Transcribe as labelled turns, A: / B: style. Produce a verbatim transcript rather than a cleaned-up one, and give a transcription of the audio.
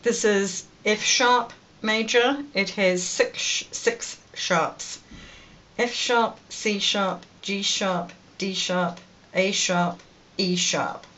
A: This is F sharp major. It has six, six sharps. F sharp, C sharp, G sharp, D sharp, A sharp, E sharp.